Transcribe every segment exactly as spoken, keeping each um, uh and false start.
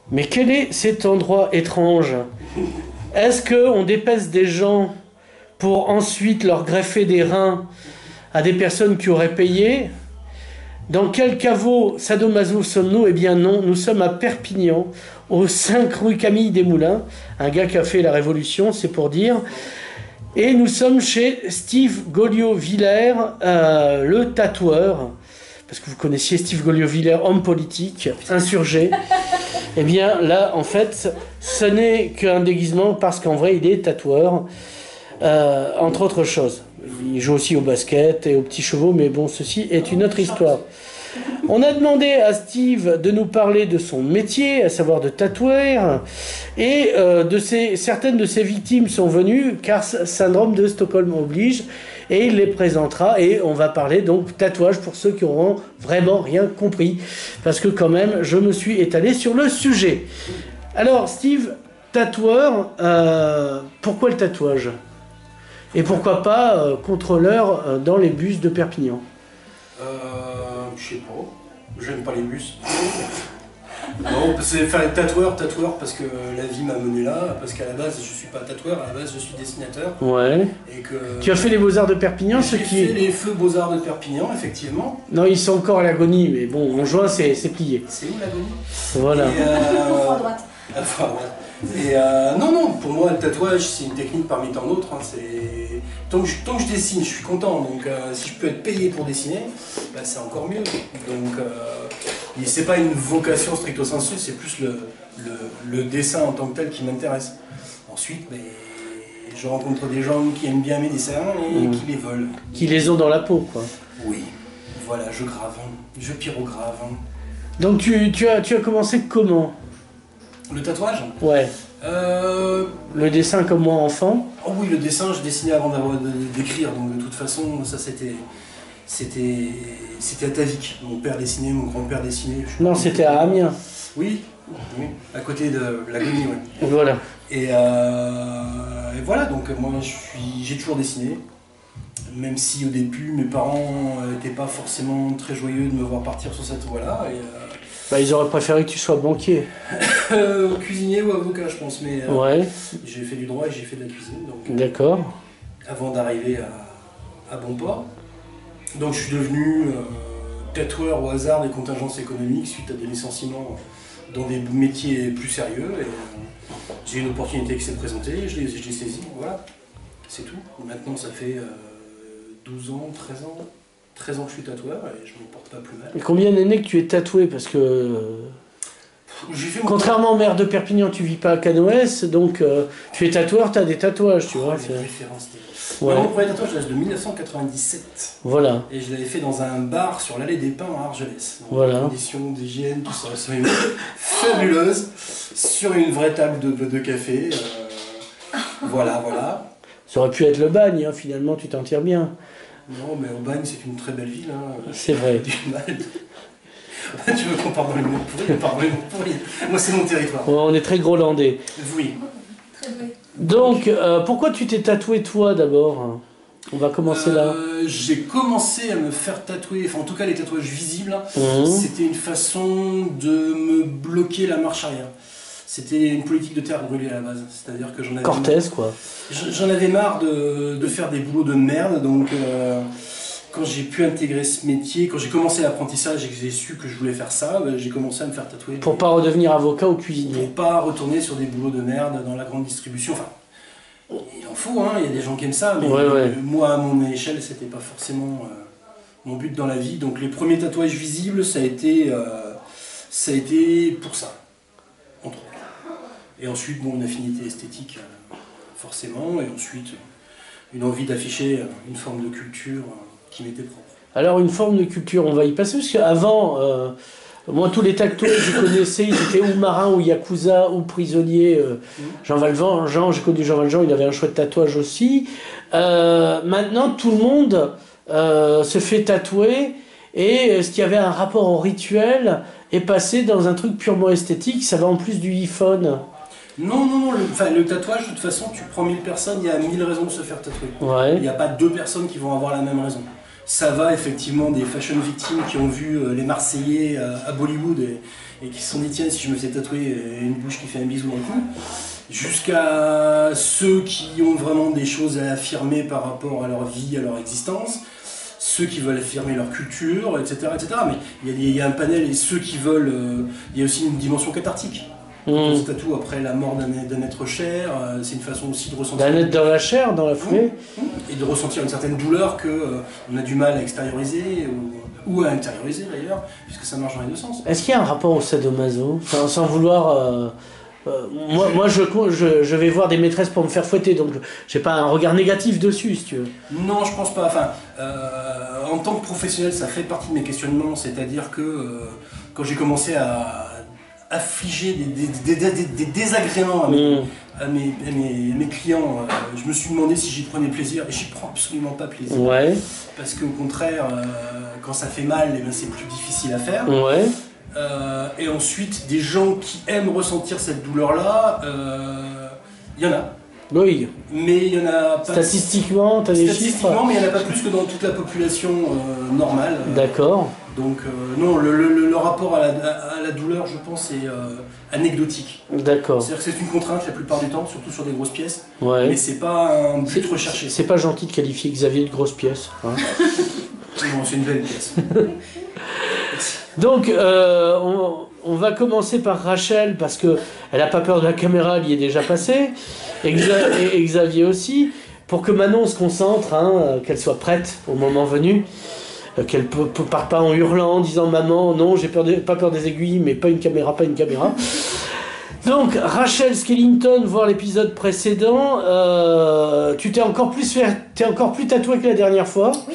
Mais quel est cet endroit étrange? Est-ce qu'on dépaisse des gens pour ensuite leur greffer des reins à des personnes qui auraient payé? Dans quel caveau sadomaso sommes-nous? Eh bien non, nous sommes à Perpignan, au cinq rue Camille Desmoulins, un gars qui a fait la Révolution, c'est pour dire. Et nous sommes chez Steve Goliot-Villers, euh, le tatoueur, parce que vous connaissiez Steve Goliot-Villers, homme politique, insurgé. Eh bien là, en fait, ce n'est qu'un déguisement parce qu'en vrai, il est tatoueur, euh, entre autres choses. Il joue aussi au basket et aux petits chevaux, mais bon, ceci est une autre histoire. On a demandé à Steve de nous parler de son métier, à savoir de tatoueur, et euh, de ses, certaines de ses victimes sont venues, car syndrome de Stockholm oblige, et il les présentera, et on va parler donc tatouage pour ceux qui auront vraiment rien compris, parce que quand même, je me suis étalé sur le sujet. Alors, Steve, tatoueur, euh, pourquoi le tatouage? Et pourquoi pas euh, contrôleur euh, dans les bus de Perpignan? Euh, je sais pas. J'aime pas les bus. Non, c'est enfin, tatoueur, tatoueur parce que la vie m'a mené là, parce qu'à la base je suis pas tatoueur, à la base je suis dessinateur. Ouais. Et que tu as fait les Beaux-Arts de Perpignan, ce qui fait les feux Beaux-Arts de Perpignan, effectivement. Non, ils sont encore à l'agonie, mais bon, en juin c'est plié. C'est où l'agonie? Voilà. Et euh... à droite. À droite. Et euh, non, non, pour moi le tatouage c'est une technique parmi tant d'autres. Hein, c'est... tant, que je, tant que je dessine, je suis content. Donc euh, si je peux être payé pour dessiner, bah, c'est encore mieux. Donc euh, c'est pas une vocation stricto sensu, c'est plus le, le, le dessin en tant que tel qui m'intéresse. Ensuite, bah, je rencontre des gens qui aiment bien mes dessins et mmh. qui les veulent. Qui les ont dans la peau, quoi. Oui, voilà, je grave, je pyrograve. Donc tu, tu, as, tu as commencé comment? Le tatouage? Ouais. Euh... Le dessin comme moi enfant? Oh oui, le dessin, je dessinais avant d'écrire, donc de toute façon, ça c'était... C'était... C'était à Tavik. Mon père dessinait, mon grand-père dessinait. Non, c'était à Amiens. Oui, oui, à côté de l'agonie, oui. Voilà. Et, euh... Et voilà, donc moi j'ai toujours dessiné. Même si au début, mes parents n'étaient pas forcément très joyeux de me voir partir sur cette voie-là. Et, euh... Bah, ils auraient préféré que tu sois banquier. euh, cuisinier ou avocat, je pense. Mais euh, ouais. J'ai fait du droit et j'ai fait de la cuisine. D'accord. Euh, avant d'arriver à, à Bonport. Donc je suis devenu euh, tatoueur au hasard des contingences économiques suite à des licenciements dans des métiers plus sérieux. Et, euh, j'ai une opportunité qui s'est présentée, je l'ai saisie. Voilà, c'est tout. Et maintenant, ça fait euh, douze ans, treize ans. treize ans que je suis tatoueur et je ne me porte pas plus mal. Et combien d'années que tu es tatoué? Parce que... Fait contrairement au maire de Perpignan, tu vis pas à Canoës, donc euh, tu es tatoueur, tu as des tatouages, tu oh, vois. Les références. Ouais. Mon premier tatouage date de mille neuf cent quatre-vingt-dix-sept. Voilà. Et je l'avais fait dans un bar sur l'allée des Pins à Argelès. Dans voilà. Des conditions d'hygiène, tout ça, c'est fabuleuse. Sur une vraie table de, de café. Euh, voilà, voilà. Ça aurait pu être le bagne, hein, finalement, tu t'en tires bien. Non, mais Aubagne, c'est une très belle ville. Hein. C'est vrai. Du mal. Tu veux qu'on parle dans les mots pourris? On parle dans les mots pourris. Moi, c'est mon territoire. On est très grolandais. Oui. Très vrai. Donc, euh, pourquoi tu t'es tatoué toi d'abord? On va commencer là. Euh, j'ai commencé à me faire tatouer, enfin en tout cas les tatouages visibles, mmh. C'était une façon de me bloquer la marche arrière. C'était une politique de terre brûlée à la base. C'est-à-dire que j'en avais... Cortez, marre, quoi. J'en avais marre de, de faire des boulots de merde, donc... Euh, quand j'ai pu intégrer ce métier, quand j'ai commencé l'apprentissage et que j'ai su que je voulais faire ça, ben, j'ai commencé à me faire tatouer. Pour pas redevenir avocat ou cuisinier. Pour pas retourner sur des boulots de merde dans la grande distribution. Enfin, il en faut, hein, il y a des gens qui aiment ça, mais ouais, ouais. moi, à mon échelle, c'était pas forcément euh, mon but dans la vie. Donc les premiers tatouages visibles, ça a été, euh, ça a été pour ça, entre autres. Et ensuite, bon, une affinité esthétique, euh, forcément, et ensuite, une envie d'afficher une forme de culture euh, qui m'était propre. Alors, une forme de culture, on va y passer, parce qu'avant, euh, moi, tous les tatoueurs que je connaissais, ils étaient ou marins, ou yakuza, ou prisonniers. Euh, mmh. Jean Valjean, Jean, j'ai connu Jean Valjean, il avait un chouette tatouage aussi. Euh, maintenant, tout le monde euh, se fait tatouer, et ce qui avait un rapport au rituel est passé dans un truc purement esthétique, ça va en plus du iPhone. Non, non, non, le, enfin, le tatouage, de toute façon, tu prends mille personnes, il y a mille raisons de se faire tatouer. Ouais. Il n'y a pas deux personnes qui vont avoir la même raison. ça va effectivement des fashion victimes qui ont vu euh, les Marseillais euh, à Bollywood et, et qui se sont dit tiens si je me fais tatouer une bouche qui fait un bisou dans le cou, jusqu'à ceux qui ont vraiment des choses à affirmer par rapport à leur vie, à leur existence, ceux qui veulent affirmer leur culture, et cetera et cetera. Mais il y, a, il y a un panel et ceux qui veulent, euh, il y a aussi une dimension cathartique. Quand on se tatoue après la mort d'un d'un être cher, euh, c'est une façon aussi de ressentir... D'un être dans la chair, dans la foulée. Et de ressentir une certaine douleur qu'on euh, a du mal à extérioriser, ou, ou à intérioriser d'ailleurs, puisque ça marche dans les deux sens. Est-ce qu'il y a un rapport au sadomaso, enfin, sans vouloir... Euh, euh, moi, moi je, je, je vais voir des maîtresses pour me faire fouetter, donc j'ai pas un regard négatif dessus, si tu veux. Non, je pense pas. Enfin, euh, en tant que professionnel, ça fait partie de mes questionnements, c'est-à-dire que euh, quand j'ai commencé à affliger des, des, des, des, des désagréments à mes, mmh. à mes, à mes, à mes clients, euh, je me suis demandé si j'y prenais plaisir, et j'y prends absolument pas plaisir. Ouais. Parce qu'au contraire, euh, quand ça fait mal, eh ben, c'est plus difficile à faire. Ouais. Euh, et ensuite, des gens qui aiment ressentir cette douleur-là, il euh, y en a. Oui. Mais il y en a pas... Statistiquement, tu as des chiffres? Statistiquement, mais il n'y en a pas plus que dans toute la population euh, normale. D'accord. Donc euh, non, le, le, le rapport à la, à la douleur, je pense, est euh, anecdotique. D'accord. C'est-à-dire que c'est une contrainte la plupart du temps, surtout sur des grosses pièces. Ouais. Mais c'est pas un but recherché. C'est pas gentil de qualifier Xavier de grosse pièce. Hein. Bon, c'est une belle pièce. Donc, euh, on, on va commencer par Rachel, parce qu'elle n'a pas peur de la caméra, elle y est déjà passée. Et, Xa et Xavier aussi. Pour que Manon se concentre, hein, qu'elle soit prête au moment venu. Qu'elle ne part pas en hurlant, en disant « Maman, non, j'ai peur de, pas peur des aiguilles, mais pas une caméra, pas une caméra. » Donc, Rachel Skellington, voir l'épisode précédent, euh, tu t'es encore plus fait, t'es encore plus tatoué que la dernière fois. Oui.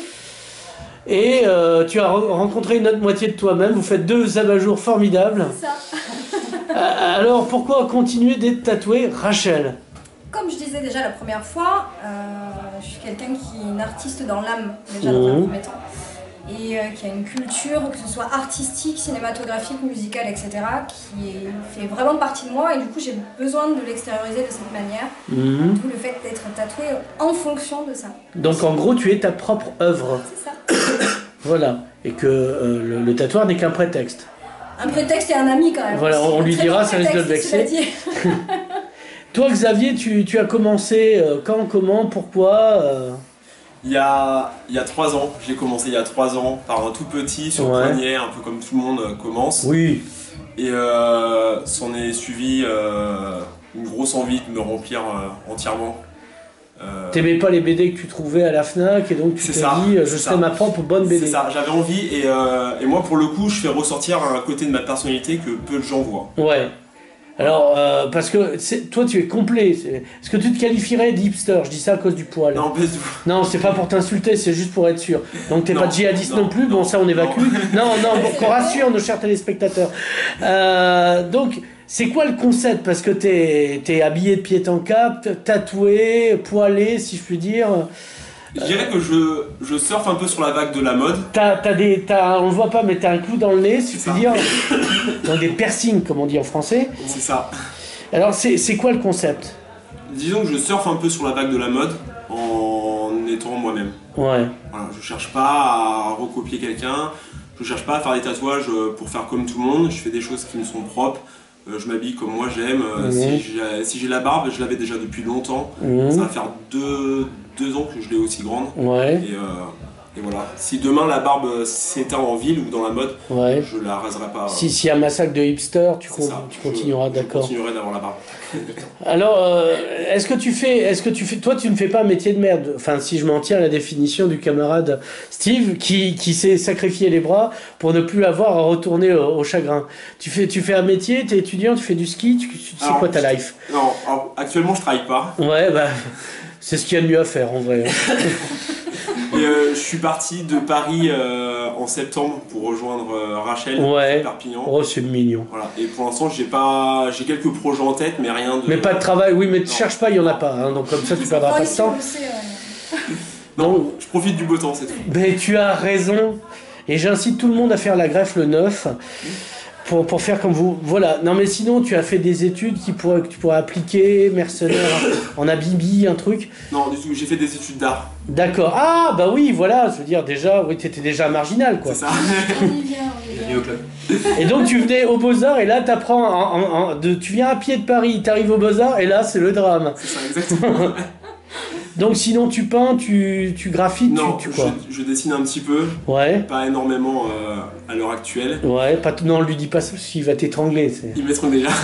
Et euh, tu as rencontré une autre moitié de toi-même, vous faites deux abat-jours formidables. C'est ça. Alors, pourquoi continuer d'être tatoué, Rachel? Comme je disais déjà la première fois, euh, je suis quelqu'un qui est une artiste dans l'âme, déjà dans un Mmh. premier temps. Et euh, qui a une culture, que ce soit artistique, cinématographique, musicale, et cetera, qui est, fait vraiment partie de moi, et du coup j'ai besoin de l'extérioriser de cette manière, Mmh. d'où le fait d'être tatoué en fonction de ça. Donc en gros, tu es ta propre œuvre. C'est ça. Voilà. Et que euh, le, le tatouage n'est qu'un prétexte. Un prétexte et un ami quand même. Voilà, on lui Très dira, bon ça risque de le prétexte, cela vexer. dit. Toi, Xavier, tu, tu as commencé euh, quand, comment, pourquoi euh... Il y a, il y a trois ans, j'ai commencé il y a trois ans par un tout petit sur Ouais. le poignet, un peu comme tout le monde euh, commence. Oui. Et euh, s'en est suivi euh, une grosse envie de me remplir euh, entièrement. Euh, T'aimais pas les B D que tu trouvais à la FNAC et donc tu t'es C'est ça, dit, euh, je c'est serai ça. ma propre bonne B D. C'est ça, j'avais envie et, euh, et moi pour le coup je fais ressortir un côté de ma personnalité que peu de gens voient. Ouais. Alors, euh, parce que c'est- toi tu es complet. C'est- Est-ce que tu te qualifierais d'hipster? Je dis ça à cause du poil. Non, pas du tout. Non, c'est pas pour t'insulter, c'est juste pour être sûr. Donc t'es Non, pas djihadiste non, non, plus, bon non, ça on évacue. Non, non, pour qu'on rassure nos chers téléspectateurs. Euh, donc, c'est quoi le concept? Parce que t'es es habillé de pied en cap, tatoué, poilé, si je puis dire. Je dirais que je, je surfe un peu sur la vague de la mode. T'as, t'as des, t'as, on le voit pas, mais t'as un clou dans le nez, si je C'est puis ça. dire. Donc des piercings, comme on dit en français. C'est ça. Alors, c'est, c'est quoi le concept? Disons que je surfe un peu sur la vague de la mode en étant moi-même. Ouais. Voilà, je cherche pas à recopier quelqu'un, je cherche pas à faire des tatouages pour faire comme tout le monde, je fais des choses qui me sont propres, euh, je m'habille comme moi j'aime. Euh, Mhm. Si j'ai si j'ai la barbe, je l'avais déjà depuis longtemps, Mhm. ça va faire deux, deux ans que je l'ai aussi grande. Ouais. Et, euh, et voilà, si demain la barbe s'éteint en ville ou dans la mode, Ouais. je la raserai pas. Si, s'il y a un massacre de hipsters, tu, C'est con- ça. tu Je- continueras, je d'accord. continuerai d'avoir la barbe. Alors, euh, est-ce que tu fais, est-ce que tu fais, toi, tu ne fais pas un métier de merde. Enfin, si je m'en tiens à la définition du camarade Steve, qui, qui s'est sacrifié les bras pour ne plus avoir à retourner au, au chagrin. Tu fais, tu fais un métier, t'es étudiant, tu fais du ski, tu, tu- c'est Alors, quoi ta life? Non, alors, actuellement je travaille pas. Ouais, bah, c'est ce qu'il y a de mieux à faire en vrai. Et euh, je suis parti de Paris euh, en septembre pour rejoindre euh, Rachel Ouais. à Perpignan. Oh, c'est mignon. Voilà. Et pour l'instant, j'ai pas, j'ai quelques projets en tête, mais rien de. Mais pas de travail, oui, mais tu Non. cherches pas, il y en a pas. Hein, donc comme ça, tu perdras Bon, pas de ici, on temps. le sait, ouais. Non, je profite du beau temps, c'est tout. Mais tu as raison. Et j'incite tout le monde à faire la greffe le neuf. pour, pour faire comme vous. Voilà. Non, mais sinon, tu as fait des études qui pourraient, que tu pourrais appliquer, mercenaire en Abibi, un truc. Non, du tout, j'ai fait des études d'art. D'accord. Ah, bah oui, voilà. Je veux dire, déjà, oui, t'étais déjà marginal, quoi. C'est ça. On y vient, on y vient. Bienvenue au club. Et donc, tu venais aux Beaux-Arts, et là, t'apprends. En, en, en- de, tu viens à pied de Paris, t'arrives aux Beaux-Arts, et là, c'est le drame. C'est ça, exactement. Donc, sinon, tu peins, tu, tu graphites, Non, tu, tu quoi je, je dessine un petit peu, Ouais. pas énormément euh, à l'heure actuelle. Ouais, pas t- non, lui dis pas ça parce qu'il va t'étrangler. c'est- Ils mettront déjà.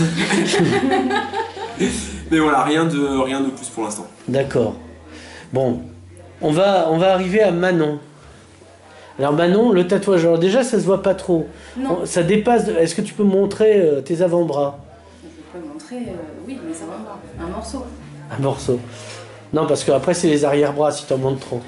Mais voilà, rien de, rien de plus pour l'instant. D'accord. Bon, on va, on va arriver à Manon. Alors Manon, le tatouage, alors déjà ça se voit pas trop. Non, On- Ça dépasse. de- Est-ce que tu peux montrer euh, tes avant-bras? Je peux montrer, euh, oui, mais ça va pas. Un morceau. Un morceau. Non, parce que après c'est les arrière-bras si t'en montres trop.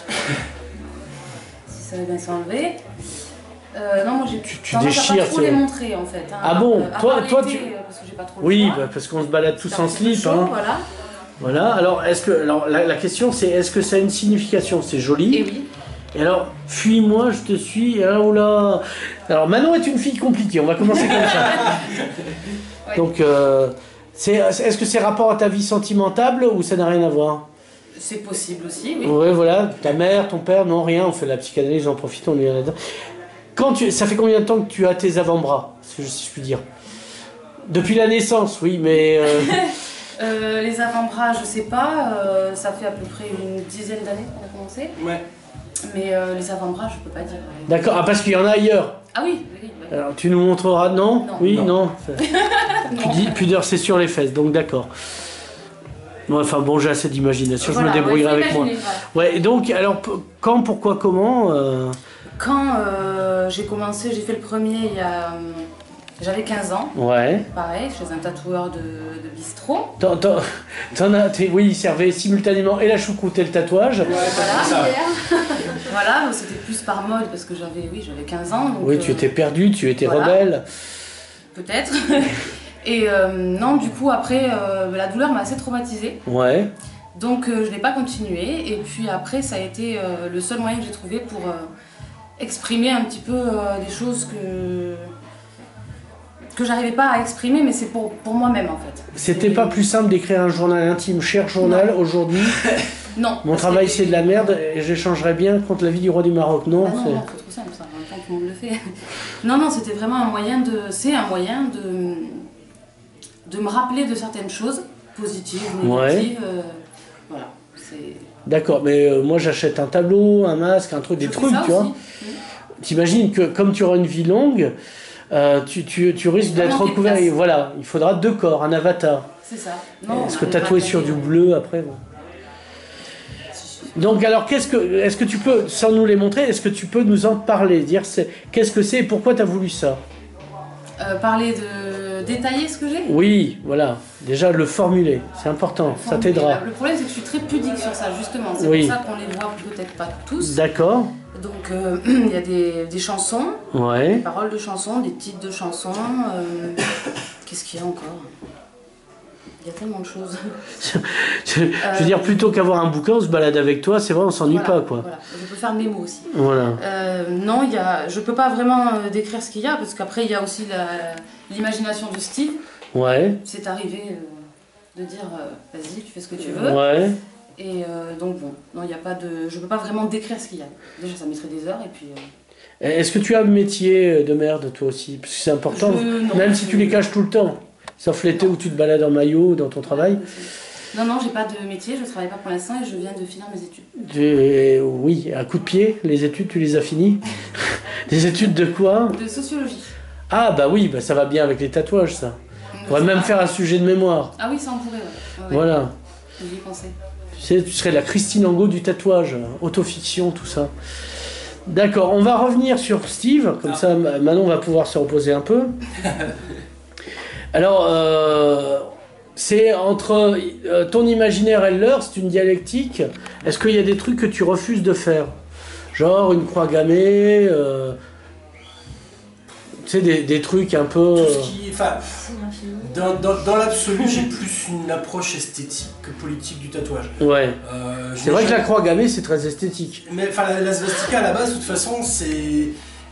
Si ça va bien s'enlever. Euh, non, moi j'ai Tu- tu tendance à déchires, pas trop c'est- les montrer en fait. hein. Ah bon, Euh, à toi- part toi, l'été, tu- euh, Parce que j'ai pas trop le Oui, choix. bah, parce qu'on se balade tous C'est un en petit peu slip. chaud, Hein. Voilà. Voilà. Alors est-ce que, alors la, la question c'est est-ce que ça a une signification? C'est joli. Et oui. Et alors, fuis-moi, je te suis. Ah, oula. Alors, Manon est une fille compliquée. On va commencer comme ça. Ouais. Donc, euh, c'est, est-ce que c'est rapport à ta vie sentimentale ou ça n'a rien à voir? C'est possible aussi, oui. Ouais, voilà. Ta mère, ton père, non, rien. On fait de la psychanalyse, j'en profite, on est là-dedans. Quand tu, ça fait combien de temps que tu as tes avant-bras, si je, si je puis dire? Depuis la naissance, oui, mais... euh, Euh, les avant-bras, je sais pas. euh, ça fait à peu près une dizaine d'années qu'on a commencé. Ouais. Mais euh, les avant-bras, je peux pas dire. D'accord. Ah, parce qu'il y en a ailleurs. Ah oui, oui, oui. oui. Alors, tu nous montreras, non? Non. Oui, non. Non. Pudi- Pudeur, c'est sur les fesses, donc d'accord. Bon, enfin bon, j'ai assez d'imagination, Voilà, je me débrouillerai ouais, avec faut moi. imaginer, voilà. Ouais, et donc, alors, p- quand, pourquoi, comment euh, Quand euh, j'ai commencé, j'ai fait le premier il y a. euh, J'avais quinze ans, Ouais. pareil, chez un tatoueur de, de bistrot. T'en, t'en- t'en as, t'es- oui, il servait simultanément et la choucroute et le tatouage. Ouais, Voilà. c'est ça. Voilà, mais c'était plus par mode parce que j'avais, oui, j'avais quinze ans. Donc, Oui, tu euh, étais perdu, tu étais voilà. rebelle. Peut-être. Et euh, non, du coup, après, euh, la douleur m'a assez traumatisée. Ouais. Donc, euh, je n'ai pas continué. Et puis après, ça a été euh, le seul moyen que j'ai trouvé pour euh, exprimer un petit peu euh, des choses que. que j'arrivais pas à exprimer, mais c'est pour, pour moi-même en fait. C'était pas plus simple d'écrire un journal intime. Cher journal, aujourd'hui, Non. mon parce travail que- c'est de la merde et j'échangerais bien contre la vie du roi du Maroc. Non, Ah non, c'est- non, c'est trop simple ça, en même temps tout le monde le fait. Non, non, c'était vraiment un moyen de. C'est un moyen de. de me rappeler de certaines choses, positives, négatives. euh, voilà. C'est. D'accord, mais euh, moi j'achète un tableau, un masque, un truc, des Je fais trucs, ça tu vois. aussi. T'imagines que comme tu auras une vie longue, euh, tu, tu, tu risques Vraiment d'être des recouvert. places. Et voilà, il faudra deux corps, un avatar. C'est ça. Non, Est-ce on que arrive tatouer à sur du tailler, bleu après bon. Donc alors qu'est-ce que est-ce que tu peux, sans nous les montrer, est-ce que tu peux nous en parler, dire c'est, qu'est-ce que c'est et pourquoi tu as voulu ça? euh, parler de. détailler ce que j'ai. Oui, voilà. Déjà le formuler, c'est important, ça Formuler. t'aidera. Le problème, c'est que je suis très pudique sur ça, justement. C'est Oui. pour ça qu'on les voit peut-être pas tous. D'accord. Donc, euh, il y a des, des chansons, des Ouais. paroles de chansons, des titres de chansons. euh, Qu'est-ce qu'il y a encore? Il y a tellement de choses. Je veux dire, plutôt qu'avoir un bouquin, on se balade avec toi, c'est vrai, on s'ennuie Voilà, pas quoi. Voilà. Je peux faire mes mots aussi. Voilà. Euh, non, il y a, je peux pas vraiment euh, décrire ce qu'il y a, parce qu'après, il y a aussi la- l'imagination de Steve. Ouais. C'est arrivé euh, de dire, euh, vas-y, tu fais ce que tu veux. Ouais. Et euh, donc bon, non, il y a pas de, je peux pas vraiment décrire ce qu'il y a. Déjà, ça mettrait des heures, et puis... euh, Est-ce que tu as un métier de merde toi aussi? Parce que c'est important, Je- non, même si je- tu les caches tout le temps. Sauf l'été où tu te balades en maillot dans ton travail. Non, non, j'ai pas de métier, je travaille pas pour l'instant et je viens de finir mes études. Tu- Oui, à coup de pied, les études, tu les as finies? Des études de quoi? De sociologie. Ah bah oui, bah ça va bien avec les tatouages ça. On pourrait même faire un sujet de mémoire. Ah oui, ça on pourrait, ouais. Ouais, ouais. Voilà. J'y ai pensé. Tu sais, tu serais la Christine Angot du tatouage, autofiction, tout ça. D'accord, on va revenir sur Steve, comme ça Manon va pouvoir se reposer un peu. Alors, euh, c'est entre euh, ton imaginaire et le leur, c'est une dialectique. Est-ce qu'il y a des trucs que tu refuses de faire? Genre une croix gammée, euh, tu sais, des, des trucs un peu... Tout euh, ce qui. Enfin, dans, dans, dans l'absolu, j'ai plus une approche esthétique que politique du tatouage. Ouais. Euh, je C'est n'ai vrai que la jamais- croix gammée, c'est très esthétique. Mais enfin, la, la svastika à la base, de toute façon, c'est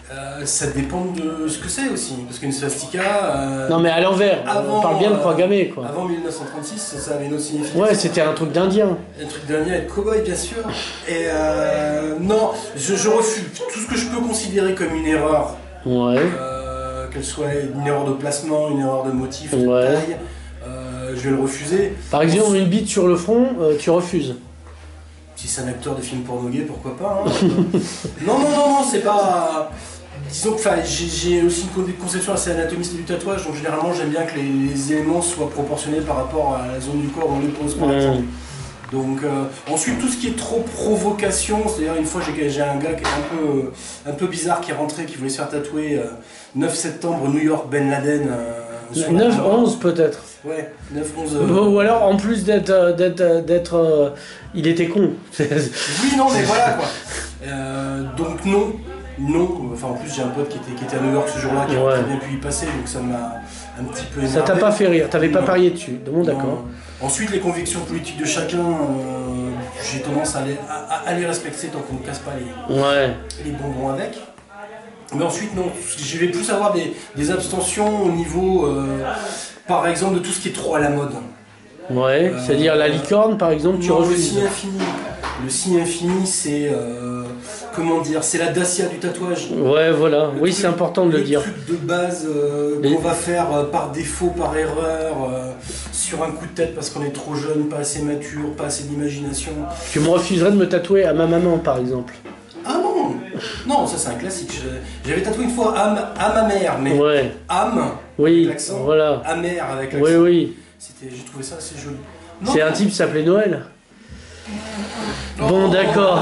Euh, ça dépend de ce que c'est aussi, parce qu'une swastika... Euh, non mais à l'envers, on parle bien de croix gammée quoi. Avant mille neuf cent trente-six, ça avait une autre signification. Ouais, c'était un truc d'Indien. Un truc d'Indien et de cow-boy bien sûr. Et euh, non, je, je refuse tout ce que je peux considérer comme une erreur. Ouais. Euh, qu'elle soit une erreur de placement, une erreur de motif, de ouais. taille, euh, je vais le refuser. Par exemple, une bite sur le front, euh, tu refuses. Si c'est un acteur de film porno gay, pourquoi pas hein. Non, non, non, non, c'est pas... Disons que j'ai aussi une conception assez anatomiste du tatouage, donc généralement j'aime bien que les, les éléments soient proportionnés par rapport à la zone du corps où on les pose par exemple. Mmh. Donc euh, ensuite tout ce qui est trop provocation, c'est-à-dire une fois j'ai un gars qui est un peu, un peu bizarre qui est rentré, qui voulait se faire tatouer euh, neuf septembre New York Ben Laden. Euh, neuf onze peut-être. Ouais, neuf onze. Euh... Ou alors en plus d'être... d'être, d'être euh, il était con. Oui non mais voilà quoi. Euh, donc non. Non, enfin en plus j'ai un pote qui était, qui était à New York ce jour-là, qui a ouais. bien pu y passer, donc ça m'a un petit peu énervé. Ça t'a pas fait rire, t'avais pas parié dessus, bon d'accord. Ensuite les convictions politiques de chacun, euh, j'ai tendance à les, à, à les respecter tant qu'on ne casse pas les, ouais. les bonbons avec. Mais ensuite non, je vais plus avoir des, des abstentions au niveau, euh, par exemple, de tout ce qui est trop à la mode. Ouais, euh, c'est-à-dire la licorne par exemple, tu non, refuses. Le signe infini, le signe infini c'est... Euh, Comment dire, c'est la Dacia du tatouage. Ouais, voilà, le oui, c'est important de le, le dire. Le truc de base euh, qu'on va faire euh, par défaut, par erreur, euh, sur un coup de tête parce qu'on est trop jeune, pas assez mature, pas assez d'imagination. Tu me refuserais de me tatouer à ma maman, par exemple? Ah non, non, ça c'est un classique. J'avais tatoué une fois âme à ma mère, mais ouais. âme oui, avec l'accent, voilà. amère avec l'accent. Oui, oui. J'ai trouvé ça assez joli. C'est un type qui s'appelait Noël. Oh, bon, d'accord.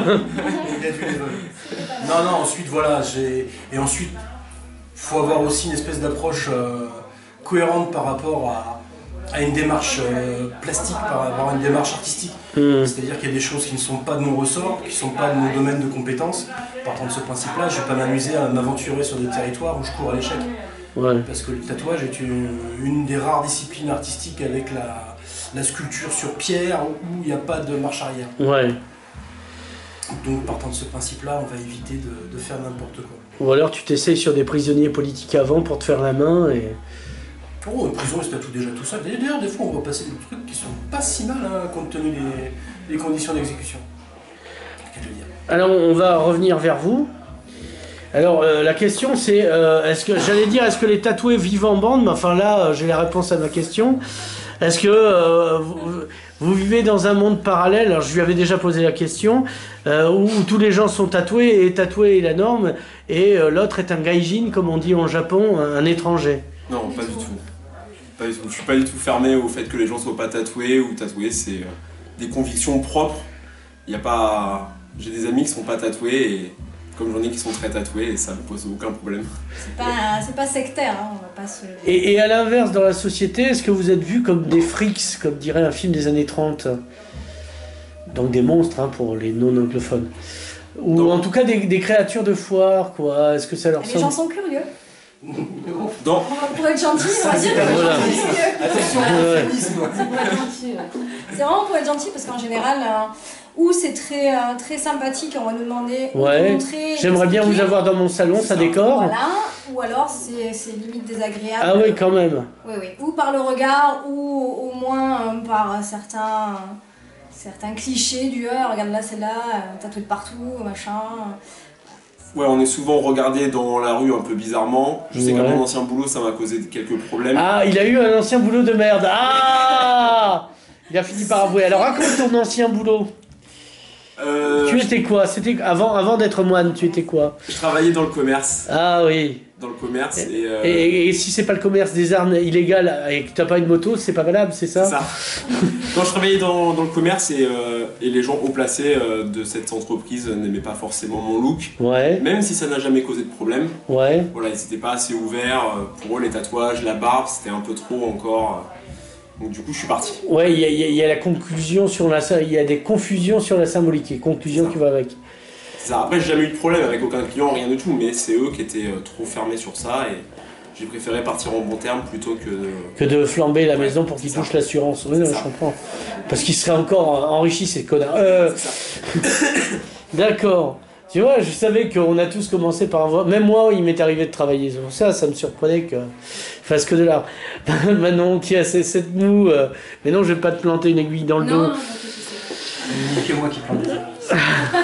Non, non, ensuite, voilà, j'ai... Et ensuite, il faut avoir aussi une espèce d'approche euh, cohérente par rapport à, à une démarche euh, plastique, par rapport à une démarche artistique. Mmh. C'est-à-dire qu'il y a des choses qui ne sont pas de mon ressort, qui ne sont pas de mon domaine de compétences. Partant de ce principe-là, je ne vais pas m'amuser à m'aventurer sur des territoires où je cours à l'échec. Ouais. Parce que le tatouage est une, une des rares disciplines artistiques avec la, la sculpture sur pierre où il n'y a pas de marche arrière. Ouais. Donc partant de ce principe-là, on va éviter de, de faire n'importe quoi. Ou alors tu t'essayes sur des prisonniers politiques avant pour te faire la main et... Oh, une prison, ils se tatouent déjà tout ça. D'ailleurs, des fois, on voit passer des trucs qui sont pas si mal, hein, compte tenu des, des conditions d'exécution. Alors, on va revenir vers vous. Alors, euh, la question, c'est... Euh, est-ce que j'allais dire, est-ce que les tatoués vivent en bande? Mais enfin, là, j'ai la réponse à ma question. Est-ce que euh, vous, vous vivez dans un monde parallèle? Alors, je lui avais déjà posé la question, euh, où, où tous les gens sont tatoués, et tatoué est la norme, et euh, l'autre est un gaijin, comme on dit en Japon, un, un étranger. Non, pas du tout. Pas du tout. Je suis pas du tout fermé au fait que les gens soient pas tatoués ou tatoués, c'est euh, des convictions propres. Il y a pas... J'ai des amis qui sont pas tatoués et comme j'en ai qui sont très tatoués et ça me pose aucun problème. C'est pas, c'est pas sectaire, hein, on va pas se... Et, et à l'inverse, dans la société, est-ce que vous êtes vus comme des freaks, comme dirait un film des années trente? Donc des monstres, hein, pour les non-anglophones. Ou non. En tout cas des, des créatures de foire, quoi. Est-ce que ça leur les semble... gens sont curieux. Non. Pour être gentil, on va dire que voilà. Attention, c'est vraiment pour être gentil parce qu'en général, euh, ou c'est très, euh, très sympathique, on va nous demander, ouais. montrer. J'aimerais bien vous avoir dans mon salon, ça, ça décore. Voilà. Ou alors c'est limite désagréable. Ah oui, quand même. Oui, oui. Ou par le regard, ou au moins euh, par certains, certains clichés du euh, regarde là, c'est là, euh, tatoué de partout, machin. Ouais, on est souvent regardé dans la rue un peu bizarrement. Je sais ouais. qu'à mon ancien boulot, ça m'a causé quelques problèmes. Ah, il a eu un ancien boulot de merde. Ah, il a fini par avouer. Alors raconte ton ancien boulot. Euh... Tu étais quoi? C'était avant, avant d'être moine, tu étais quoi? Je travaillais dans le commerce. Ah oui. Dans le commerce. Et, et, euh... et, et, et si c'est pas le commerce des armes illégales et que t'as pas une moto, c'est pas valable, c'est ça? C'est ça. Quand je travaillais dans, dans le commerce et, euh, et les gens haut placés euh, de cette entreprise n'aimaient pas forcément mon look. Ouais. Même si ça n'a jamais causé de problème. Ouais. Voilà, ils n'étaient pas assez ouverts. Pour eux, les tatouages, la barbe, c'était un peu trop encore. Donc du coup, je suis parti. Ouais, il y, y, y a la conclusion sur la... Il y a des confusions sur la symbolique et conclusion qui va avec. Ça. Après, j'ai jamais eu de problème avec aucun client, rien du tout, mais c'est eux qui étaient euh, trop fermés sur ça et j'ai préféré partir en bon terme plutôt que de... Que de flamber la ouais, maison pour qu'ils touchent l'assurance. Oui, non, je comprends. Parce qu'ils seraient encore enrichis, ces connards. Euh... D'accord. Tu vois, je savais qu'on a tous commencé par avoir... Même moi, il m'est arrivé de travailler sur ça, ça me surprenait qu'il fasse que de l'art. Manon, qui a ses sept mous, euh... mais non, je vais pas te planter une aiguille dans le non, dos. Non, non, c'est que moi qui plante des aiguilles.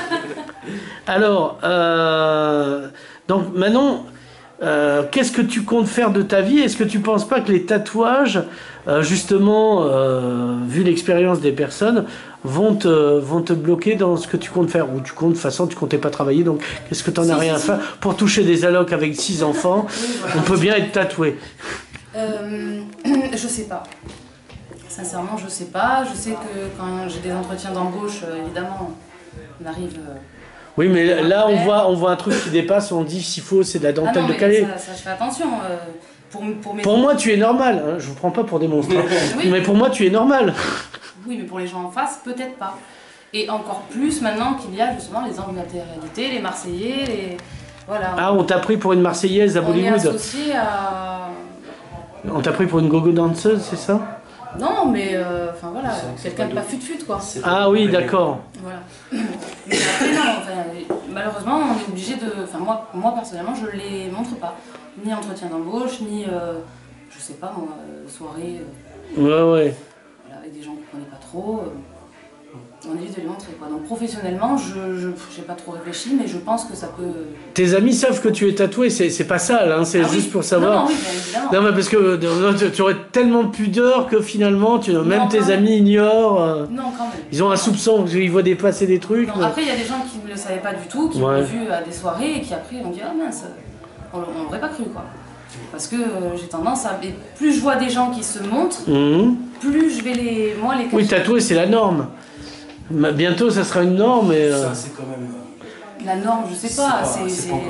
Alors, euh... donc Manon, euh, qu'est-ce que tu comptes faire de ta vie? Est-ce que tu penses pas que les tatouages, euh, justement, euh, vu l'expérience des personnes, vont te, vont te bloquer dans ce que tu comptes faire? Ou tu comptes, de toute façon, tu comptais pas travailler, donc qu'est-ce que tu en as si, rien à si, faire si. Pour toucher des allocs avec six enfants, oui, voilà. On peut bien être tatoué. Euh, je sais pas. Sincèrement, je sais pas. Je sais que quand j'ai des entretiens d'embauche, euh, évidemment, on arrive... Euh, oui, mais là, on voit, on voit un truc qui dépasse, on dit s'il faut, c'est de la dentelle ah non, de Calais. Ça, ça, je fais attention. Euh, pour, pour, mes pour moi, tu es normal. Hein, je vous prends pas pour des monstres. Oui. Mais pour moi, tu es normal. Oui, mais pour les gens en face, peut-être pas. Et encore plus maintenant qu'il y a justement les angles de matérialité, les Marseillais, les... Voilà. Ah, on t'a pris pour une Marseillaise à on Bollywood. On est associé à... On t'a pris pour une gogo danseuse, c'est ça? Non, mais enfin euh, voilà, quelqu'un de pas fut-fut quoi. Ah oui, d'accord. Voilà. Mais après, non, enfin, malheureusement, on est obligé de... Enfin, moi, moi personnellement, je les montre pas. Ni entretien d'embauche, ni, euh, je sais pas moi, soirée... Euh, ouais, ouais. Avec des gens qu'on connaît pas trop, euh, on évite de les montrer quoi. Donc professionnellement, je j'ai pas trop réfléchi, mais je pense que ça peut... Tes amis savent que tu es tatoué, c'est pas sale, hein, c'est ah juste oui. pour savoir. Non, non, oui, bien évidemment. Non, mais parce que tu aurais tellement de pudeur que finalement, tu, non, même tes amis ignorent. Euh, non, quand même. Ils ont un soupçon, parce qu'ils voient dépasser des trucs. Non, mais... Après, il y a des gens qui ne le savaient pas du tout, qui ouais. m'ont vu à des soirées et qui après ont dit ah mince, on n'aurait pas cru quoi. Parce que euh, j'ai tendance à... Et plus je vois des gens qui se montrent, mmh. plus je vais les... Moi, les cacher. Oui, tatouer, c'est la norme. Bientôt, ça sera une norme. Et, euh... Ça, c'est quand même... La norme, je sais pas. C'est c'est pas...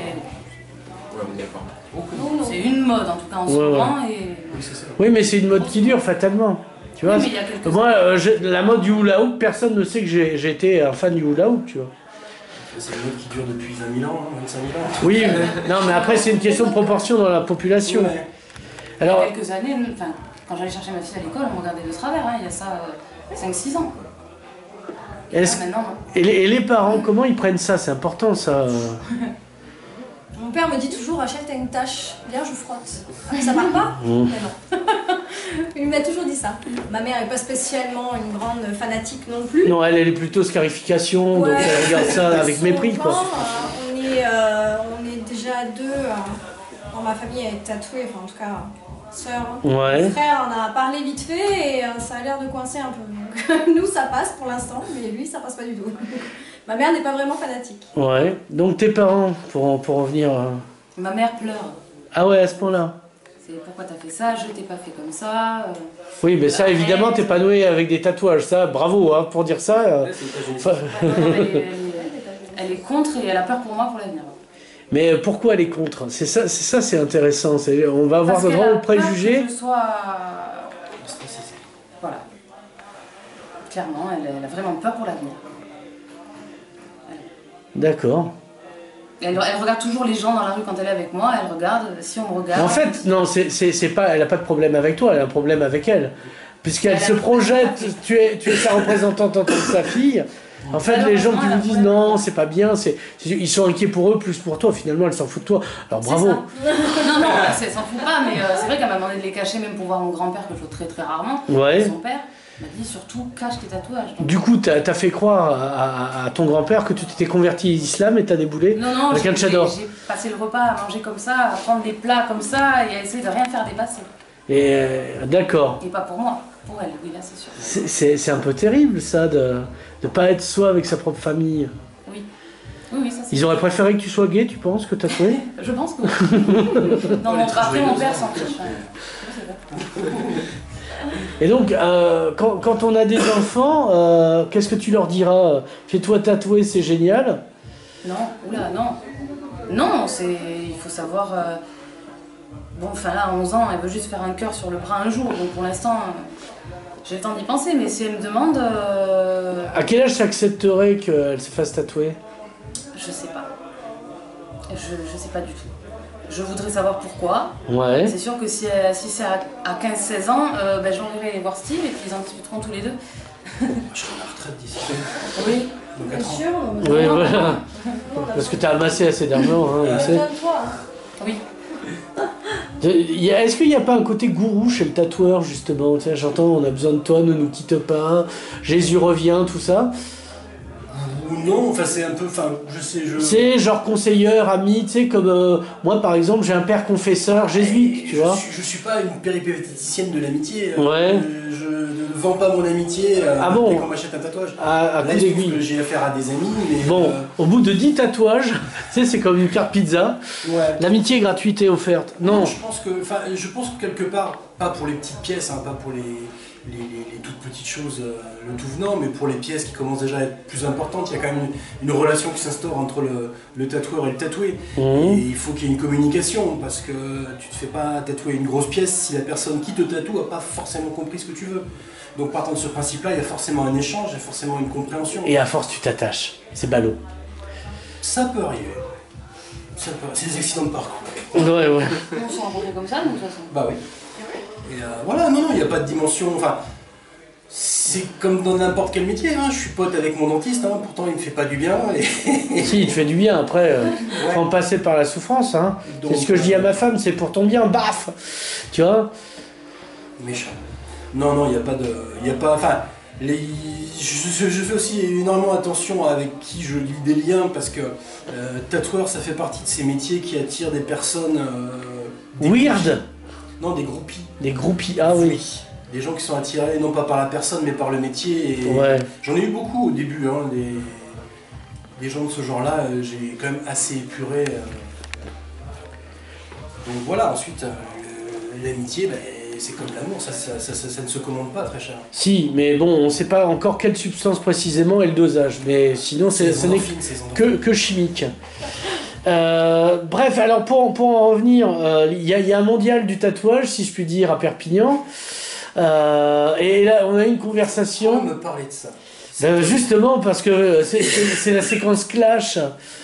C'est une mode, en tout cas, en ce ouais, moment. Ouais. Et... Oui, mais c'est une mode qui dure, fatalement. Tu vois, oui, moi, euh, la mode du hula hoop, personne ne sait que j'ai été un fan du hula hoop, tu vois. C'est une mode qui dure depuis vingt mille ans, hein, vingt-cinq mille ans. Oui, non, mais après, c'est une question de proportion dans la population. Ouais. Alors, il y a quelques années, enfin, quand j'allais chercher ma fille à l'école, on me regardait de travers, hein, il y a ça euh, cinq six ans. Et, là, maintenant, et, les, et les parents, comment ils prennent ça? C'est important, ça. Mon père me dit toujours, Rachel, t'as une tache, viens, je frotte. Ça part pas? mmh. Mais non. Il m'a toujours dit ça. Ma mère n'est pas spécialement une grande fanatique non plus. Non, elle, elle est plutôt scarification, ouais. Donc elle regarde ça avec mépris, quoi. Euh, on, est, euh, on est déjà deux, euh, dans ma famille, elle est tatouée, enfin en tout cas, sœur. Ouais. Mon frère en a parlé vite fait et euh, ça a l'air de coincer un peu. Donc nous, ça passe pour l'instant, mais lui, ça passe pas du tout. Ma mère n'est pas vraiment fanatique. Ouais. Donc tes parents, pour, pour revenir... Euh... Ma mère pleure. Ah ouais, à ce point-là. C'est pourquoi t'as fait ça, je t'ai pas fait comme ça. Euh... Oui, mais ça, évidemment, t'es pas noué avec des tatouages. Ça, bravo, hein, pour dire ça. Euh... Enfin... elle, est, elle, est, elle est contre et elle a peur pour moi pour l'avenir. Mais pourquoi elle est contre? C'est ça, c'est ça, c'est intéressant. On va avoir de grands préjugés. Que je sois... Voilà. Clairement, elle, elle a vraiment peur pour l'avenir. D'accord. Elle, elle regarde toujours les gens dans la rue quand elle est avec moi, elle regarde, si on me regarde... En fait, non, c'est pas, elle n'a pas de problème avec toi, elle a un problème avec elle. Puisqu'elle se projette, tu es, tu es sa représentante en tant que sa fille. En fait, alors, les gens qui vous disent non, c'est pas bien, c'est, ils sont inquiets pour eux, plus pour toi, finalement, elle s'en fout de toi. Alors bravo. Non, non, elle s'en fout pas, mais euh, c'est vrai qu'elle m'a demandé de les cacher, même pour voir mon grand-père, que je vois très très rarement, ouais. Son père. Il m'a dit surtout cache tes tatouages. Donc. Du coup, t'as as fait croire à, à, à ton grand-père que tu t'étais converti à l'islam et t'as déboulé non, non, avec un tchador. J'ai passé le repas à manger comme ça, à prendre des plats comme ça et à essayer de rien faire dépasser. Et euh, d'accord. Et pas pour moi, pour elle, oui, là c'est sûr. C'est un peu terrible ça, de ne pas être soi avec sa propre famille. Oui. Oui, oui, ça c'est. Ils auraient préféré que tu sois gay, tu penses, que tatoué? Je pense que oui. Non, mon, après mon père s'en fiche. Et donc, euh, quand, quand on a des enfants, euh, qu'est-ce que tu leur diras? Fais-toi tatouer, c'est génial? Non, oula, non. Non, c'est... il faut savoir... Euh... Bon, enfin là, à onze ans, elle veut juste faire un cœur sur le bras un jour, donc pour l'instant, euh... j'ai le temps d'y penser, mais si elle me demande... Euh... À quel âge tu accepterais qu'elle se fasse tatouer? Je sais pas. Je, je sais pas du tout. Je voudrais savoir pourquoi. Ouais. C'est sûr que si, si c'est à, à quinze seize ans, euh, ben, j'enverrai voir Steve et puis ils en discuteront tous les deux. Je serai à la retraite d'ici. Oui. Bien sûr. Oui, voilà. Parce que tu as amassé assez d'argent. Hein, euh, toi. Oui. Est-ce qu'il n'y a pas un côté gourou chez le tatoueur, justement? J'entends, on a besoin de toi, ne nous quitte pas, Jésus revient, tout ça. Ou non, enfin c'est un peu, enfin je sais, je... C'est genre conseilleur, ami, tu sais, comme euh, moi par exemple, j'ai un père confesseur jésuite, tu je vois. Suis, je suis pas une péripatéticienne de l'amitié. Ouais. Je, je ne vends pas mon amitié euh, ah bon dès qu'on m'achète un tatouage. À, à Là, coup d'aiguille. j'ai affaire à des amis, mais... Bon, euh... au bout de dix tatouages, tu sais, c'est comme une carte pizza. Ouais. L'amitié gratuite est offerte. Non. non. Je pense que, enfin, je pense que quelque part, pas pour les petites pièces, hein, pas pour les... Les, les, les toutes petites choses, euh, le tout venant, mais pour les pièces qui commencent déjà à être plus importantes, il y a quand même une, une relation qui s'instaure entre le, le tatoueur et le tatoué. Mmh. Et il faut qu'il y ait une communication, parce que tu te fais pas tatouer une grosse pièce si la personne qui te tatoue n'a pas forcément compris ce que tu veux. Donc partant de ce principe-là, il y a forcément un échange, il y a forcément une compréhension. Et à force, tu t'attaches. C'est ballot. Ça peut arriver. Ça peut... C'est des accidents de parcours. Ouais, ouais. On s'est rencontrés comme ça, de toute façon. Bah oui. Et euh, voilà, non, non, il n'y a pas de dimension. Enfin, c'est comme dans n'importe quel métier. Hein. Je suis pote avec mon dentiste, hein, pourtant il me fait pas du bien. Et... si, il te fait du bien. Après, euh, ouais. Faut en passer par la souffrance. Hein. C'est ce que je dis à ma femme, c'est pour ton bien. Baf, tu vois. Méchant. Non, non, il n'y a pas de, il y a pas. Enfin, les, je, je fais aussi énormément attention avec qui je lis des liens parce que euh, tatoueur, ça fait partie de ces métiers qui attirent des personnes. Euh, des weird. Groupies. Non, des groupies. Des groupies, ah oui. oui. Des gens qui sont attirés non pas par la personne mais par le métier. Et ouais. J'en ai eu beaucoup au début, hein, des, des gens de ce genre-là, euh, j'ai quand même assez épuré. Euh. Donc voilà, ensuite, euh, l'amitié, bah, c'est comme l'amour, ça, ça, ça, ça, ça ne se commande pas très cher. Si, mais bon, on ne sait pas encore quelle substance précisément et le dosage, mais sinon ce n'est que, que chimique. Euh, bref, alors pour, pour en revenir, il euh, y, y a un mondial du tatouage, si je puis dire, à Perpignan. Euh, et là, on a eu une conversation. On me parler de ça. Euh, justement, parce que c'est la séquence clash.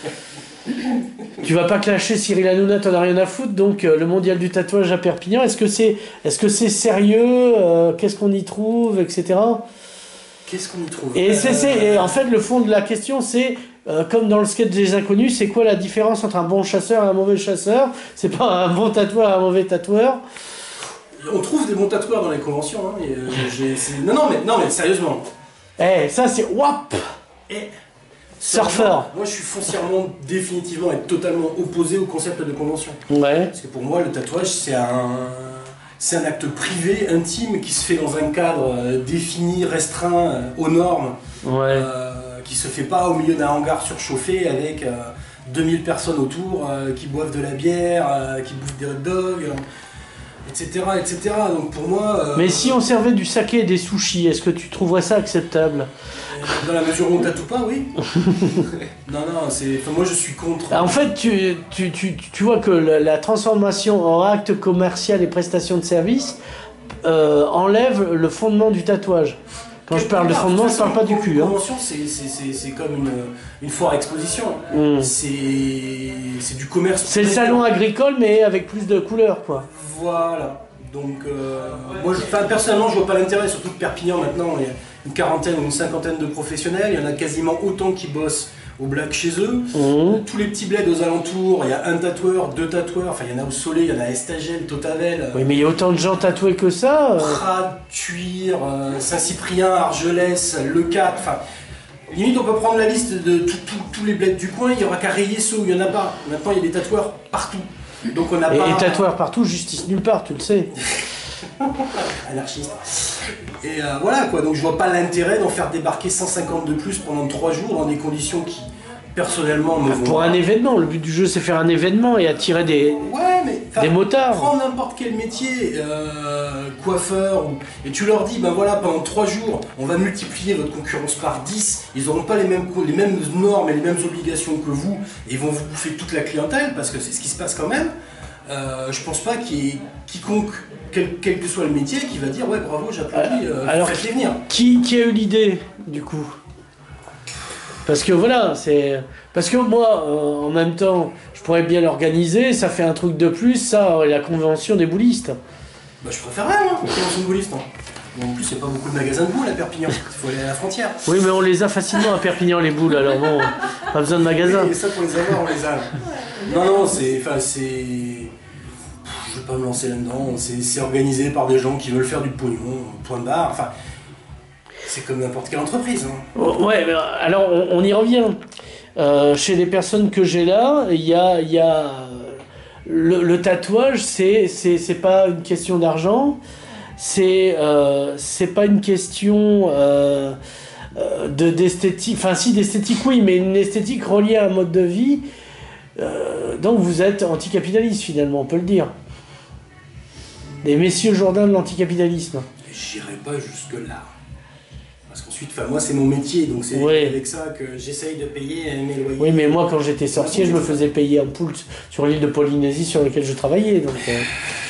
Tu vas pas clasher Cyril Hanouna, t'en as rien à foutre. Donc, euh, le mondial du tatouage à Perpignan, est-ce que c'est est-ce que c'est sérieux euh, Qu'est-ce qu'on y trouve, et cetera. Qu'est-ce qu'on y trouve et, euh... et en fait, le fond de la question, c'est euh, comme dans le sketch des inconnus, c'est quoi la différence entre un bon chasseur et un mauvais chasseur? C'est pas un bon tatoueur et un mauvais tatoueur. On trouve des bons tatoueurs dans les conventions. Hein, et, euh, non, non, mais, non, mais sérieusement. Eh, hey, ça c'est wap. Et surfeur. Moi, je suis foncièrement, définitivement et totalement opposé au concept de convention. Ouais. Parce que pour moi, le tatouage, c'est un, c'est un acte privé, intime, qui se fait dans un cadre euh, défini, restreint, euh, aux normes. Ouais. Euh, qui se fait pas au milieu d'un hangar surchauffé avec euh, deux mille personnes autour euh, qui boivent de la bière, euh, qui bouffent des hot dogs. Euh, etc, et cetera. Donc pour moi... Euh, mais si on servait du saké et des sushis, est-ce que tu trouverais ça acceptable? Dans la mesure où on tatoue pas, oui. non, non, c'est... Enfin, moi je suis contre... En fait, tu, tu, tu, tu vois que la, la transformation en acte commercial et prestation de service euh, enlève le fondement du tatouage. Quand Quelque je parle de fondement, je ne parle pas du cul. Une convention, hein. c'est comme une, une foire exposition. Mm. C'est du commerce. C'est le salon agricole, mais avec plus de couleurs, quoi. Voilà. Donc, euh, moi, je, personnellement, je vois pas l'intérêt, surtout que Perpignan, maintenant, il y a une quarantaine ou une cinquantaine de professionnels. Il y en a quasiment autant qui bossent au black chez eux. Mmh. Tous les petits bleds aux alentours, il y a un tatoueur, deux tatoueurs, enfin il y en a au Soleil, il y en a à Estagel, Totavel. Oui, mais il y a autant de gens tatoués que ça. Euh... Prades, Tuire, euh, Saint-Cyprien, Argelès, Le Cap, enfin. Limite, on peut prendre la liste de tous les bleds du coin, il y aura qu'à rayer ceux où il n'y en a pas. Maintenant, il y a des tatoueurs partout. Donc on a et, pas... et tatoueurs partout, justice nulle part, tu le sais. Anarchiste. Et euh, voilà quoi, donc je vois pas l'intérêt d'en faire débarquer cent cinquante de plus pendant trois jours dans des conditions qui, personnellement, me vont pour un événement, le but du jeu c'est faire un événement et attirer des, ouais, mais, des motards. Prends n'importe quel métier, euh, coiffeur, ou... et tu leur dis, ben voilà, pendant trois jours, on va multiplier votre concurrence par dix, ils n'auront pas les mêmes, les mêmes normes et les mêmes obligations que vous, et ils vont vous bouffer toute la clientèle, parce que c'est ce qui se passe quand même. Euh, je pense pas qu'il y ait quiconque, quel, quel que soit le métier, qui va dire ouais bravo, j'applaudis, euh, alors faites-les venir. Qui, qui a eu l'idée du coup? Parce que voilà, c'est parce que moi euh, en même temps, je pourrais bien l'organiser, ça fait un truc de plus, ça, la convention des boulistes. Bah je préférerais hein, la convention de boulistes. Hein. En plus, il n'y a pas beaucoup de magasins de boules à Perpignan. Il faut aller à la frontière. Oui, mais on les a facilement à Perpignan, les boules. Alors bon, pas besoin de magasin. Et ça, pour les avoir, on les a. Non, non, c'est... Enfin, c'est... Je ne vais pas me lancer là-dedans. C'est organisé par des gens qui veulent faire du pognon, point de barre. Enfin, c'est comme n'importe quelle entreprise. Hein. Ouais, alors on, on y revient. Euh, chez les personnes que j'ai là, il y a... Y a le, le tatouage, c'est pas une question d'argent. C'est euh, c'est pas une question euh, euh, d'esthétique, enfin si d'esthétique oui, mais une esthétique reliée à un mode de vie. Euh, donc vous êtes anticapitaliste finalement, on peut le dire. Les messieurs Jourdain de l'anticapitalisme. J'irai pas jusque là. Parce qu'ensuite, enfin moi c'est mon métier, donc c'est oui. avec ça que j'essaye de payer mes loyers. Oui, mais moi quand j'étais sorcier, je me faisais payer en poule sur l'île de Polynésie sur laquelle je travaillais. Donc, euh...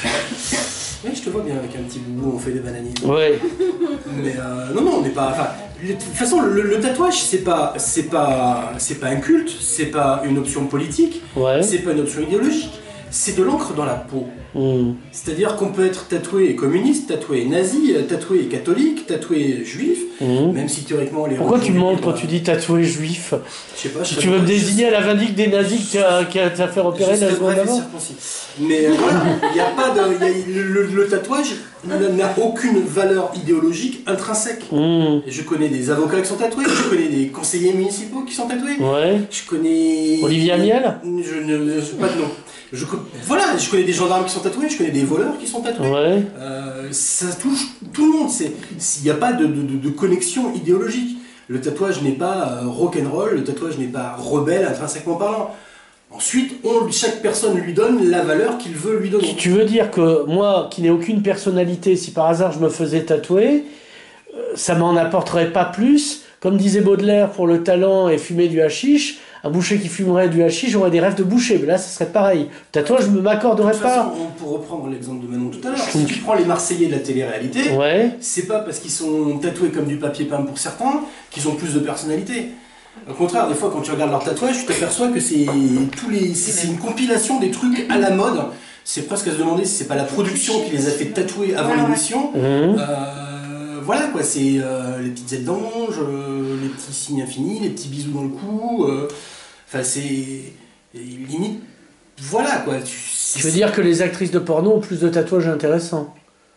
Oui, je te vois bien avec un petit boubou, on fait des bananiers. Ouais. Mais euh, non, non, on n'est pas. Enfin, de toute façon, le, le tatouage, c'est pas, c'est pas, c'est pas un culte, c'est pas une option politique, ouais. c'est pas une option idéologique, c'est de l'encre dans la peau. Mmh. C'est-à-dire qu'on peut être tatoué communiste, tatoué nazi, tatoué catholique, tatoué juif, mmh. même si théoriquement les. Pourquoi tu mens quand tu dis tatoué juif? Je sais pas. Je sais tu pas, veux me je désigner sais... à la vindicte des nazis qui t'a fait repérer la seconde avant? Mais euh, voilà, il n'y a pas de. Y a, le, le tatouage n'a aucune valeur idéologique intrinsèque. Mmh. Je connais des avocats qui sont tatoués, je connais des conseillers municipaux qui sont tatoués. Ouais. Je connais. Olivier Amiel? Je ne sais pas de nom. Je, voilà, je connais des gendarmes qui sont tatoués, je connais des voleurs qui sont tatoués. Ouais. Euh, ça touche tout le monde. Il n'y a pas de, de, de, de connexion idéologique. Le tatouage n'est pas euh, rock'n'roll, le tatouage n'est pas rebelle intrinsèquement parlant. Ensuite, on, chaque personne lui donne la valeur qu'il veut lui donner. Tu veux dire que moi, qui n'ai aucune personnalité, si par hasard je me faisais tatouer, euh, ça m'en apporterait pas plus? Comme disait Baudelaire, pour le talent et fumer du hashish, un boucher qui fumerait du hashish aurait des rêves de boucher, mais là, ça serait pareil. Le tatouage, je ne m'accorderais pas. Façon, pour reprendre l'exemple de Manon tout à l'heure, si tu prends les Marseillais de la télé-réalité, ouais. c'est pas parce qu'ils sont tatoués comme du papier peint pour certains qu'ils ont plus de personnalité. Au contraire, des fois, quand tu regardes leur tatouage, tu t'aperçois que c'est tous les, c'est une compilation des trucs à la mode. C'est presque à se demander si c'est pas la production qui les a fait tatouer avant l'émission. Mmh. Euh, voilà quoi, c'est euh, les petites ailes d'ange, euh, les petits signes infinis, les petits bisous dans le cou. Enfin, euh, c'est limite. Voilà quoi. Tu, tu veux dire que les actrices de porno ont plus de tatouages intéressants?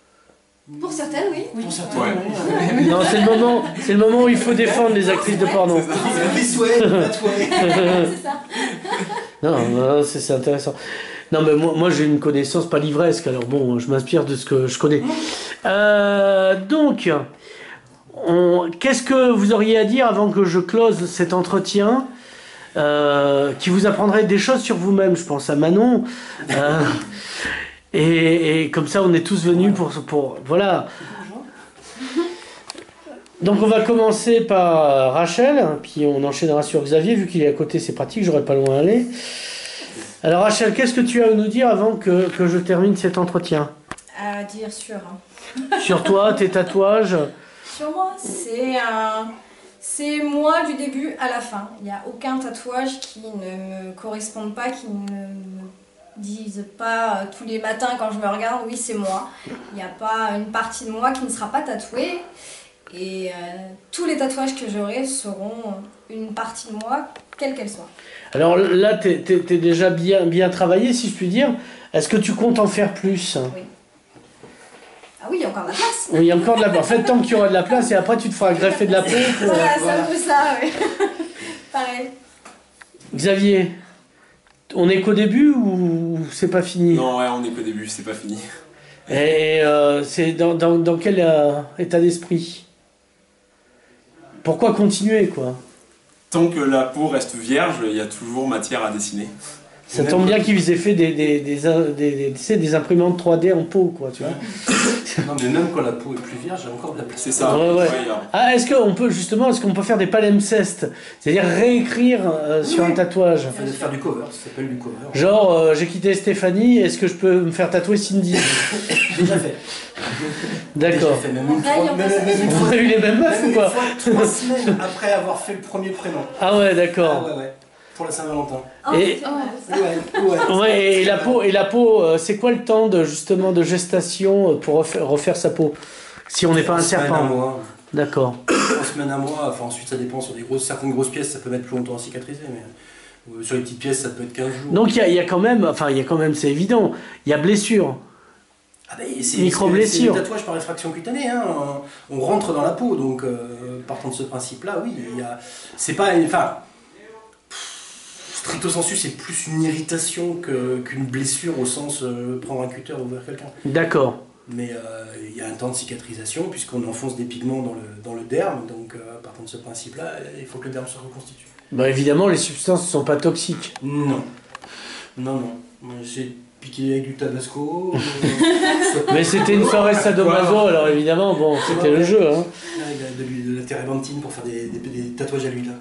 Pour certaines, oui. oui. Pour certaines, ouais. oui. Non, c'est le moment, c'est le moment où il faut défendre les actrices de porno. Les souhaits, tatoués. C'est ça. Non, non c'est intéressant. Non, mais moi, moi j'ai une connaissance pas livresque, alors bon, je m'inspire de ce que je connais. Euh, donc, qu'est-ce que vous auriez à dire avant que je close cet entretien euh, qui vous apprendrait des choses sur vous-même, je pense à Manon. Euh, et, et comme ça, on est tous venus pour... pour voilà. Donc on va commencer par Rachel, puis on enchaînera sur Xavier, vu qu'il est à côté, c'est pratique, j'aurais pas loin à aller. Alors Rachel, qu'est-ce que tu as à nous dire avant que, que je termine cet entretien? À dire sur... Sur toi, tes tatouages? Sur moi, c'est un... c'est moi du début à la fin. Il n'y a aucun tatouage qui ne me corresponde pas, qui ne me dise pas tous les matins quand je me regarde, oui c'est moi. Il n'y a pas une partie de moi qui ne sera pas tatouée. Et euh, tous les tatouages que j'aurai seront une partie de moi, quelle qu'elle soit. Alors là, tu es déjà bien, bien travaillé, si je puis dire. Est-ce que tu comptes en faire plus? Oui. Ah oui, il y a encore de la place. Oui, il y a encore de la place. En fait, tant qu'il y aura de la place, et après tu te feras greffer de la peau. Pour... Voilà, c'est un peu ça, oui. Pareil. Xavier, on est qu'au début ou c'est pas fini? Non, ouais, on est qu'au début, c'est pas fini. Et euh, c'est dans, dans, dans quel euh, état d'esprit? Pourquoi continuer, quoi? Tant que la peau reste vierge, il y a toujours matière à dessiner. Ça tombe bien qu'ils aient fait des, des, des, des, des, des, des imprimantes trois D en peau, quoi, tu vois. Non, mais même quand la peau est plus vierge, il y a encore de la place. C'est ça. Ouais, ouais. Ouais, ah, est-ce qu'on peut, justement, est-ce qu'on peut faire des palimpsestes? C'est-à-dire réécrire euh, sur oui. un tatouage? Il faut faire du cover, ça s'appelle du cover. Genre, euh, j'ai quitté Stéphanie, est-ce que je peux me faire tatouer Cindy? Déjà fait. D'accord. On a eu les mêmes meufs ou quoi? Trois semaines après avoir fait le premier prénom. Ah ouais, d'accord. Ah ouais, ouais. Pour la Saint-Valentin. Oh, et... oh, ouais, ouais. Ouais, et la peau, et la peau, euh, c'est quoi le temps de justement de gestation pour refaire, refaire sa peau? Si on n'est pas un serpent. D'accord. Trois semaines à mois, enfin ensuite ça dépend sur des grosses, certaines grosses pièces, ça peut mettre plus longtemps à cicatriser, mais euh, sur les petites pièces ça peut être quinze jours. Donc il y, y a quand même, enfin il y a quand même, c'est évident, il y a blessure. Ah ben, c'est micro-blessure. C'est le tatouage par effraction cutanée, hein. On rentre dans la peau, donc euh, partant de ce principe-là, oui, il y a, c'est pas, enfin, stricto sensu, c'est plus une irritation que, qu'une blessure au sens euh, prendre un cutter ou ouvrir quelqu'un. D'accord. Mais euh, il y a un temps de cicatrisation puisqu'on enfonce des pigments dans le, dans le derme, donc euh, partant de ce principe-là, il faut que le derme se reconstitue. Bah évidemment, les substances ne sont pas toxiques. Non. Non, non. J'ai piqué avec du tabasco. Mais c'était une soirée sadomaso, alors évidemment, bon, c'était le jeu. Hein. De, de, de la térébenthine pour faire des, des, des tatouages à l'huile.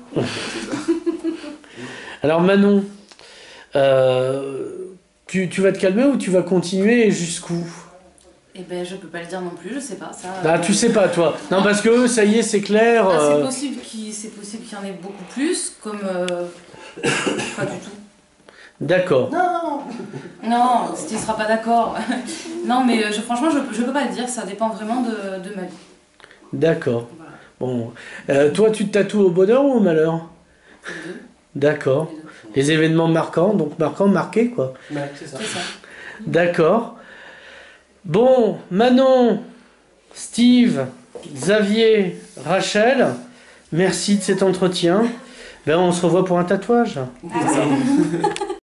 Alors Manon, euh, tu, tu vas te calmer ou tu vas continuer jusqu'où? Eh ben, je peux pas le dire non plus, je sais pas. Ça, ah, tu sais pas, toi. Non, parce que ça y est, c'est clair. Ah, euh... c'est possible qu'il c'est possible qu'il y en ait beaucoup plus, comme euh, pas du tout. D'accord. Non, non, tu seras pas d'accord. Non, mais je, franchement, je, je peux pas le dire. Ça dépend vraiment de, de ma vie. D'accord. Voilà. Bon, euh, toi, tu te tatoues au bonheur ou au malheur? Les deux. D'accord. Les, Les événements marquants, donc marquants, marqués, quoi. Ouais, c'est ça. ça. D'accord. Bon, Manon, Steve, Xavier, Rachel, merci de cet entretien. Ben, on se revoit pour un tatouage. Merci.